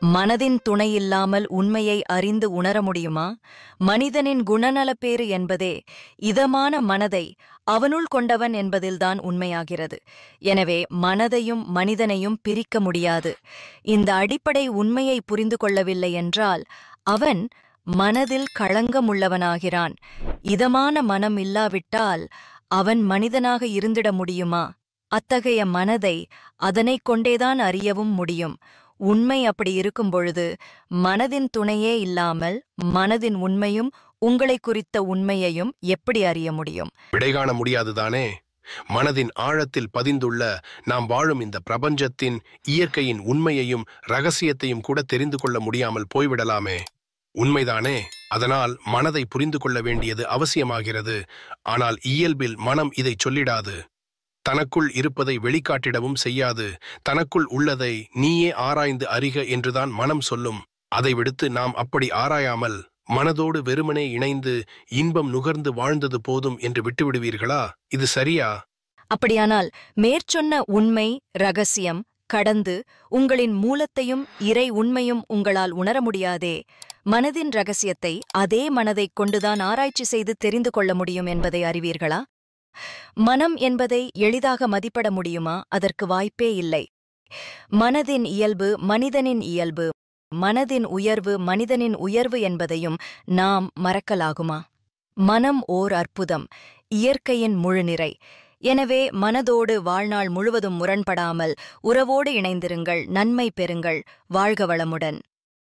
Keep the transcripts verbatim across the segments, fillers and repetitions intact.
மனதின் துணையில்லாமல் உண்மையை அறிந்து உணர முடியுமா? மனிதனின் குணநலப்பேறு என்பதே இதமான மனதை அவனுள் கொண்டவன் என்பதில்தான் உண்மையாகிறது. எனவே மனதையும் மனிதனையும் பிரிக்க முடியாது. இந்த அடிப்படை உண்மையை புரிந்து கொள்ளவில்லை என்றால் அவன் மனதில் களங்கமுள்ளவனாகிறான். இதமான மனம் இல்லாவிட்டால் அவன் மனிதனாக இருந்திட முடியுமா? அத்தகைய மனதை அதனைக் கொண்டேதான் அறியவும் முடியும். உண்மை அப்படி இருக்கும் பொழுது மனதின் துணையே இல்லாமல் மனதின் உண்மையும் உங்களை குறித்த உண்மையையும் எப்படி அறிய முடியும்? விடைகாண முடியாதுதானே? மனதின் ஆழத்தில் பதிந்துள்ள நாம் வாழும் இந்த பிரபஞ்சத்தின் இயற்கையின் உண்மையையும் ரகசியத்தையும் கூட தெரிந்து கொள்ள முடியாமல் போய்விடலாமே. உண்மைதானே? அதனால் மனதை புரிந்து கொள்ள வேண்டியது அவசியமாகிறது. ஆனால் இயல்பில் மனம் இதை சொல்லிடாது. தனக்குள் இருப்பதை வெளிக்காட்டிடவும் செய்யாது. தனக்குள் உள்ளதை நீயே ஆராய்ந்து அறிக என்றுதான் மனம் சொல்லும். அதை விடுத்து நாம் அப்படி ஆராயாமல் மனதோடு வெறுமனே இணைந்து இன்பம் நுகர்ந்து வாழ்ந்தது போதும் என்று விட்டுவிடுவீர்களா? இது சரியா? அப்படியானால் மேற்சொன்ன உண்மை ரகசியம் கடந்து உங்களின் மூலத்தையும் இறை உண்மையும் உங்களால் உணர முடியாதே. மனதின் ரகசியத்தை அதே மனதைக் கொண்டுதான் ஆராய்ச்சி செய்து தெரிந்து கொள்ள முடியும் என்பதை அறிவீர்களா? மனம் என்பதை எளிதாக மதிப்பிட முடியுமா? அதற்கு வாய்ப்பே இல்லை. மனதின் இயல்பு மனிதனின் இயல்பு, மனதின் உயர்வு மனிதனின் உயர்வு என்பதையும் நாம் மறக்கலாகுமா? மனம் ஓர் அற்புதம், இயற்கையின் முழுநிறை. எனவே மனதோடு வாழ்நாள் முழுவதும் முரண்படாமல் உறவோடு இணைந்திருங்கள், நன்மை பெறுங்கள். வாழ்க வளமுடன்.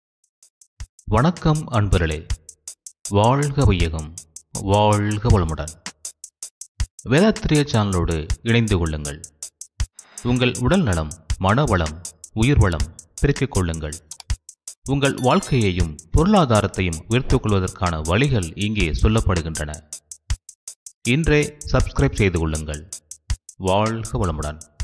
வணக்கம் அன்பர்களே, வாழ்க வையகம், வாழ்க வளமுடன். வேதாத்திரிய சேனலோடு இணைந்து கொள்ளுங்கள். உங்கள் உடல் நலம், மனவளம், உயிர் வளம் பெருக்கிக் கொள்ளுங்கள். உங்கள் வாழ்க்கையையும் பொருளாதாரத்தையும் உயர்த்திக் கொள்வதற்கான வழிகள் இங்கே சொல்லப்படுகின்றன. இன்றே சப்ஸ்கிரைப் செய்து கொள்ளுங்கள். வாழ்க வளமுடன்.